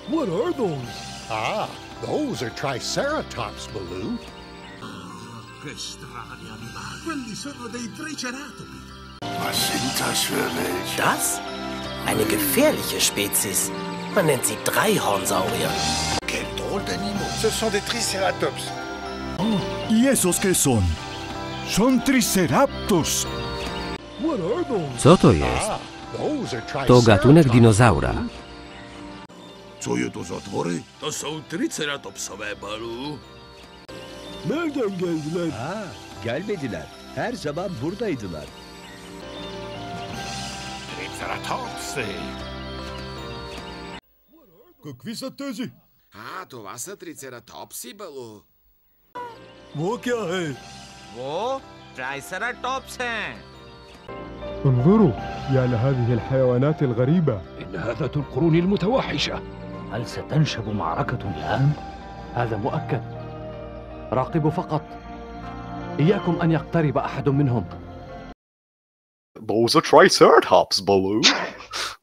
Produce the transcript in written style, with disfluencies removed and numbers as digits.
What are those? Ah, those are Triceratops, Baloo. Che strani animali! Quelli sono dei Triceratopi! Das? Eine gefährliche Spezies. Man nennt sie Dreihornsaurier. Quel drôle d'animaux! Ce sont des Triceratops! Oh, ¿y esos qué son? Son Triceratops. What are those? Co to jest? Those are To Triceratops. gatunek dinozaura. Co je to za tvory? To są triceratopsové, Baloo. Nereden geldiler? Gelmediler. Her zaman buradaydılar. Triceratops! Какви са тези? Това са трицератопси, Балу. वो क्या है? वो ट्राइसेराटॉप्स हैं। انظروا يا لهذه الحيوانات الغريبة. إن هذا ذو القرون المتوحشة. هل ستنشب معركة الآن؟ هذا مؤكد. راقبوا فقط. إياكم أن يقترب أحد منهم. Those are Triceratops, Baloo.